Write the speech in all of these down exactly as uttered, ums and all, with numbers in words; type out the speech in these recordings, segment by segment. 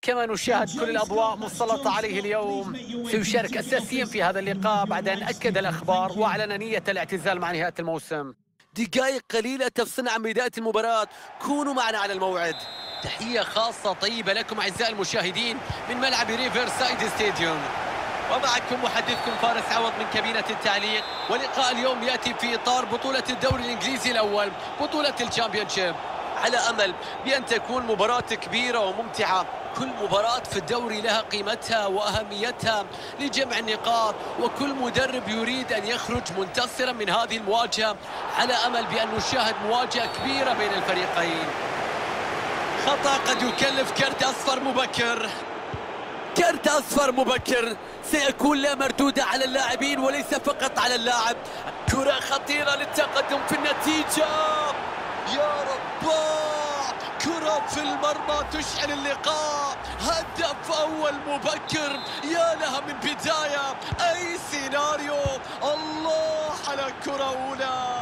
كما نشاهد كل الأضواء مسلطة عليه اليوم. سيشارك أساسيا في هذا اللقاء بعد أن أكد الأخبار وأعلن نية الاعتزال مع نهاية الموسم. دقائق قليلة تفصلنا عن بداية المباراة، كونوا معنا على الموعد. تحية خاصة طيبة لكم أعزائي المشاهدين من ملعب ريفر سايد ستاديوم، ومعكم محدثكم فارس عوض من كابينة التعليق. ولقاء اليوم يأتي في إطار بطولة الدوري الإنجليزي الأول، بطولة الشامبيونشيب، على أمل بأن تكون مباراة كبيرة وممتعة. كل مباراة في الدوري لها قيمتها وأهميتها لجمع النقاط، وكل مدرب يريد أن يخرج منتصرا من هذه المواجهة، على أمل بأن نشاهد مواجهة كبيرة بين الفريقين. خطأ قد يكلف كرت أصفر مبكر. كرت أصفر مبكر سيكون لا مردودة على اللاعبين وليس فقط على اللاعب. كرة خطيرة للتقدم في النتيجة، يا رب، كرة في المرمى تشعل اللقاء. هدف أول مبكر، يا لها من بداية، أي سيناريو. الله على كرة أولى.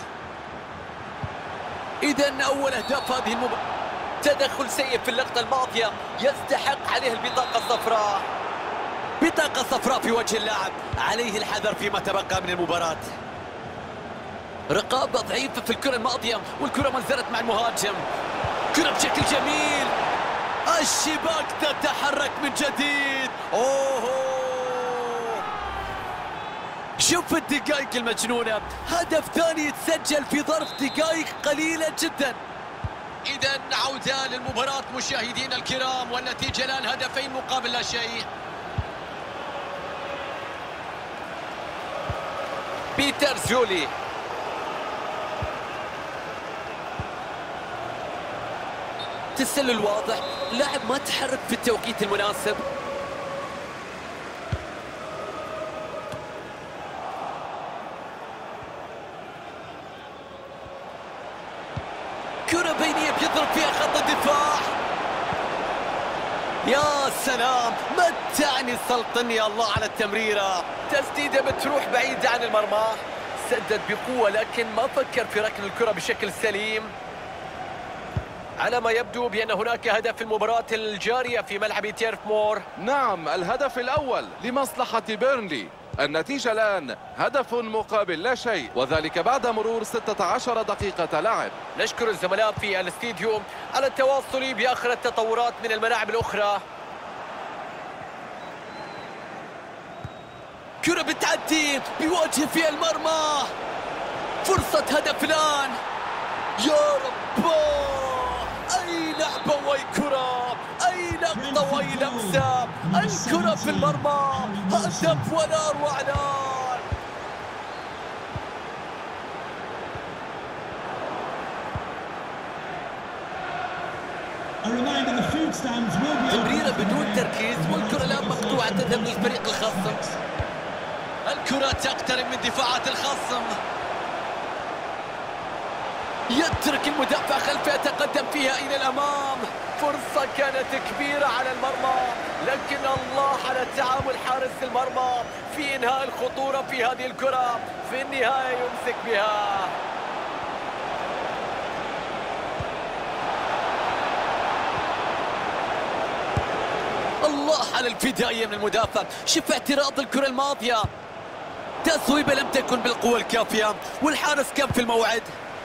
إذن أول أهداف هذه المباراة. تدخل سيء في اللقطة الماضية يستحق عليه البطاقة الصفراء. بطاقة صفراء في وجه اللاعب، عليه الحذر فيما تبقى من المباراة. رقابة ضعيفة في الكرة الماضية، والكرة ما زالت مع المهاجم. كرة بشكل جميل، الشباك تتحرك من جديد. أوه، شوف الدقائق المجنونة، هدف ثاني يتسجل في ظرف دقائق قليلة جدا. إذا عودة للمباراة مشاهدينا الكرام، والنتيجة الآن هدفين مقابل لا شيء. بيتر زولي، تسلل واضح، لاعب ما تحرك في التوقيت المناسب. كرة بينية بيضرب فيها خط الدفاع. يا سلام، متعني السلطن، يا الله على التمريرة. تسديدة بتروح بعيدة عن المرمى. سدد بقوة لكن ما فكر في ركن الكرة بشكل سليم. على ما يبدو بأن هناك هدف في المباراة الجارية في ملعب تيرف مور. نعم، الهدف الأول لمصلحة بيرنلي. النتيجة الآن هدف مقابل لا شيء، وذلك بعد مرور ستة عشر دقيقة لعب. نشكر الزملاء في الاستديو على التواصل بآخر التطورات من الملاعب الأخرى. كرة بتعدي بيواجه فيها المرمى، فرصة هدف الآن. يا رب، أي لعبة وأي كرة، أي لقطة وأي لمسة، الكرة في المرمى، هدف ولا أروع الآن. تمريرة بدون تركيز، والكرة الآن مقطوعة تذهب للفريق الخصم. الكرة تقترب من دفاعات الخصم، يترك المدافع خلفه يتقدم فيها إلى الأمام. فرصة كانت كبيرة على المرمى، لكن الله على تعامل حارس المرمى في إنهاء الخطورة في هذه الكرة. في النهاية يمسك بها. الله على البداية من المدافع، شوف اعتراض الكرة الماضية. تصويبة لم تكن بالقوة الكافية، والحارس كان في الموعد.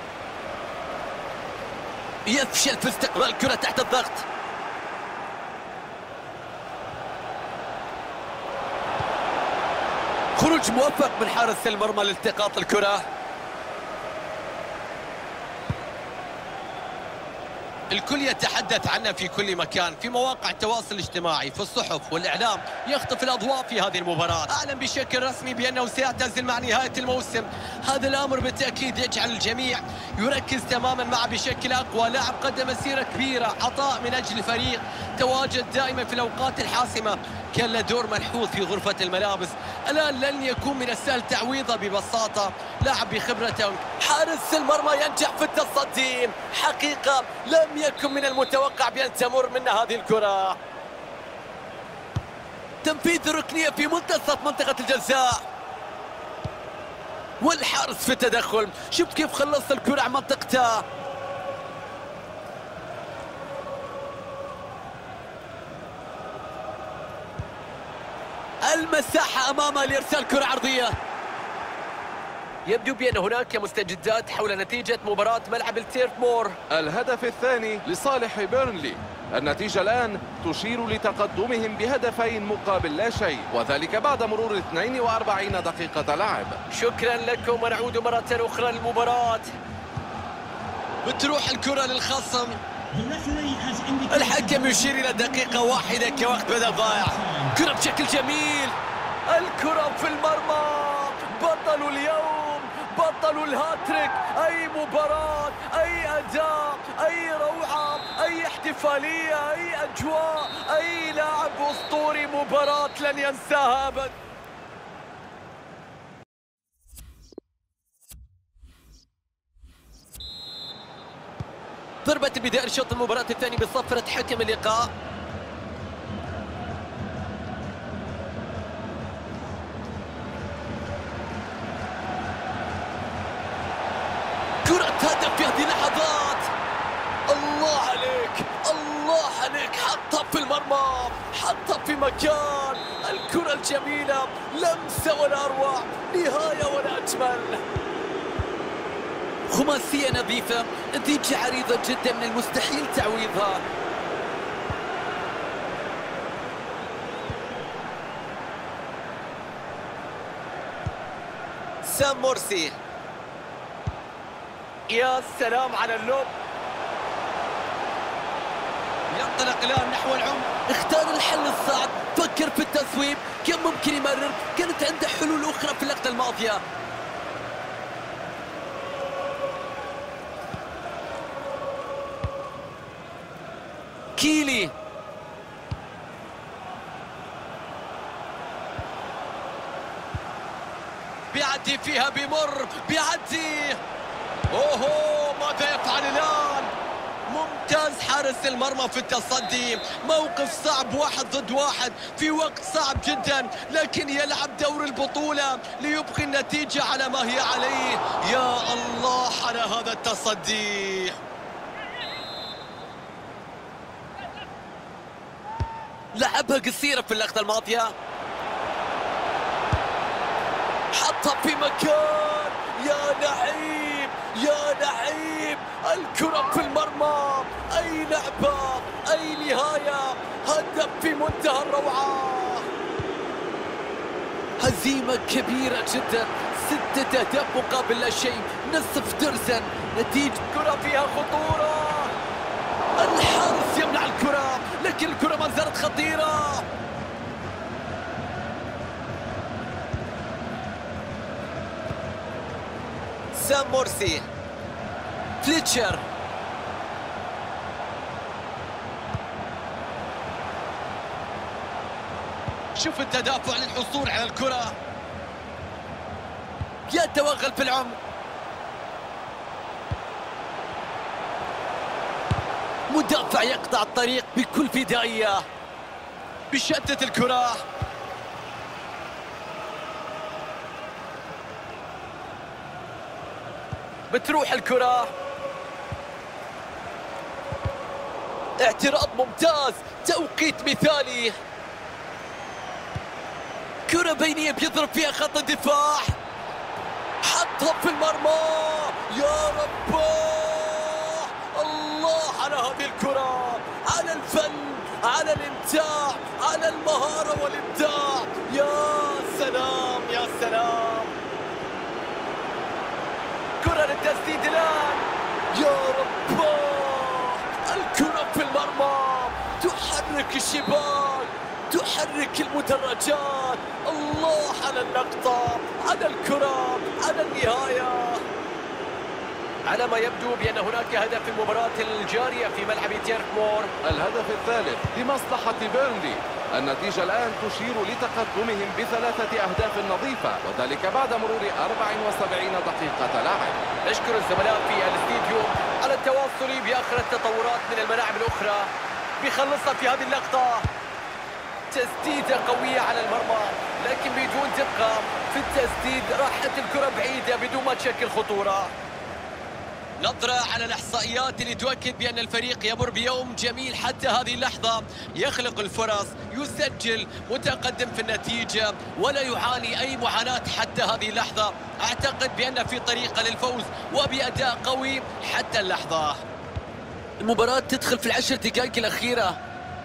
يفشل في استقبال الكرة تحت الضغط. خروج موفق من حارس المرمى لالتقاط الكرة. الكل يتحدث عنه في كل مكان، في مواقع التواصل الاجتماعي، في الصحف والإعلام. يخطف الأضواء في هذه المباراة. أعلن بشكل رسمي بأنه سيعتزل مع نهاية الموسم. هذا الأمر بالتأكيد يجعل الجميع يركز تماما معه بشكل أقوى. لاعب قدم مسيرة كبيرة، عطاء من أجل الفريق، تواجد دائما في الأوقات الحاسمة، كان له دور ملحوظ في غرفة الملابس. الآن لن يكون من السهل تعويضه ببساطة. لاعب بخبرته. حارس المرمى ينجح في التصدي. حقيقة لم يكن من المتوقع بأن تمر منا هذه الكرة. تنفيذ الركنية في منتصف منطقة الجزاء، والحارس في التدخل. شوف كيف خلص الكرة عن منطقته. المساحة أمامه لإرسال كرة عرضية. يبدو بأن هناك مستجدات حول نتيجة مباراة ملعب التيرف مور. الهدف الثاني لصالح بيرنلي. النتيجة الآن تشير لتقدمهم بهدفين مقابل لا شيء، وذلك بعد مرور اثنين وأربعين دقيقة لعب. شكرا لكم ونعود مرة أخرى للمباراة. بتروح الكرة للخصم. الحكم يشير إلى دقيقة واحدة كوقت بدأ ضائع. كرة بشكل جميل. الكرة في المرمى. بطل اليوم، بطل الهاتريك. أي مباراة، أي أداء، أي روعة، أي احتفالية، أي أجواء، أي لاعب أسطوري. مباراة لن ينساها أبدا. ضربة بداية شوط المباراة الثاني بصفرة حكم اللقاء. كرة هدف في هذه اللحظات. الله عليك، الله عليك. حطها في المرمى، حطها في مكان. الكرة الجميلة، لمسة ولا أروع، نهاية ولا أجمل. خماسية نظيفة، نتيجة عريضة جدا من المستحيل تعويضها. سام مورسي. يا سلام على اللوب. ينطلق الآن نحو العمق. اختار الحل الصعب، فكر في التصويب. كان ممكن يمرر، كانت عنده حلول أخرى في اللقطة الماضية. كيلي. بيعدي فيها، بيمر، بيعدي. اوهو، ماذا يفعل الآن؟ ممتاز حارس المرمى في التصدي. موقف صعب، واحد ضد واحد في وقت صعب جدا، لكن يلعب دور البطولة ليبقي النتيجة على ما هي عليه. يا الله على هذا التصدي. لعبها قصيرة في اللقطة الماضية. حطها في مكان. يا لعيب، يا لعيب. الكرة في المرمى. أي لعبة، أي نهاية. هدف في منتهى الروعة. هزيمة كبيرة جدا. ستة أهداف مقابل لا شيء، نصف درزن. نتيجة كرة فيها خطورة. الحارس يمنع الكرة، لكن الكرة ما زالت خطيرة. سام مورسي. فليتشر. شوف التدافع للحصول على الكرة. يتوغل في العمق. مدافع يقطع الطريق بكل فدائية. بشتت الكرة. بتروح الكرة. اعتراض ممتاز، توقيت مثالي. كرة بينية بيضرب فيها خط الدفاع. حطها في المرمى. يا رب، الله على هذه الكرة، على الفن، على الامتاع، على المهارة والابداع. يا سلام، يا سلام. كرة للتسديد الآن. يا رب، الكرة في المرمى. تحرك الشباك، تحرك المدرجات. الله على اللقطة، على الكرة، على النهاية. على ما يبدو بأن هناك هدف في المباراة الجارية في ملعب تيرف مور. الهدف الثالث لمصلحة بيرنلي. النتيجة الآن تشير لتقدمهم بثلاثة أهداف نظيفة، وذلك بعد مرور أربع وسبعين دقيقة لعب. نشكر الزملاء في الاستديو على التواصل بآخر التطورات من الملاعب الأخرى. بيخلصها في هذه اللقطة. تسديدة قوية على المرمى، لكن بدون دقة في التسديد. راحت الكرة بعيدة بدون ما تشكل خطورة. نظرة على الإحصائيات اللي تؤكد بأن الفريق يمر بيوم جميل حتى هذه اللحظة، يخلق الفرص، يسجل، متقدم في النتيجة ولا يعاني أي معاناة حتى هذه اللحظة. أعتقد بأن في طريقة للفوز وبأداء قوي حتى اللحظة. المباراة تدخل في العشر دقائق الأخيرة.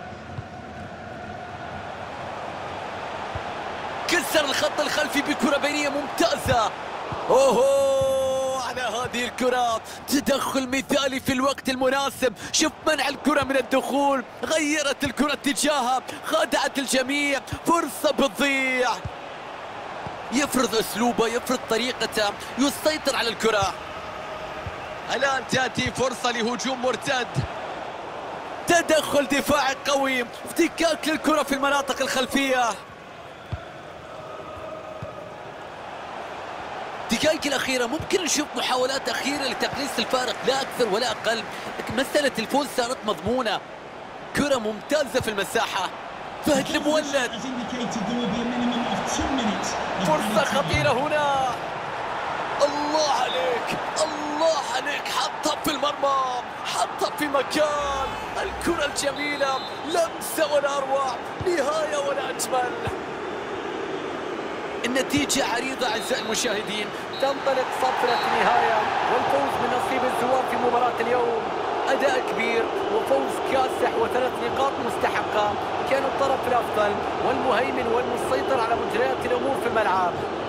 كسر الخط الخلفي بكرة بينية ممتازة. أوهو على هذه الكرة، تدخل مثالي في الوقت المناسب. شوف منع الكرة من الدخول، غيرت الكرة اتجاهها، خادعت الجميع، فرصة بتضيع. يفرض أسلوبه، يفرض طريقته، يسيطر على الكرة. الآن تأتي فرصة لهجوم مرتد، تدخل دفاعي قوي، افتكاك للكرة في المناطق الخلفية. الدقائق الأخيرة ممكن نشوف محاولات أخيرة لتقليص الفارق، لا أكثر ولا أقل. مسألة الفوز صارت مضمونة. كرة ممتازة في المساحة، فهد المولد، فرصة خطيرة هنا. الله عليك، الله عليك، حطها في المرمى، حطها في مكان. الكرة الجميلة، لمسة ولا أروع، نهاية ولا أجمل. النتيجة عريضة أعزائي المشاهدين، تنطلق صفرة النهاية والفوز من نصيب الزوار في مباراة اليوم. أداء كبير وفوز كاسح وثلاث نقاط مستحقة. كان الطرف الأفضل والمهيمن والمسيطر على مجريات الأمور في الملعب.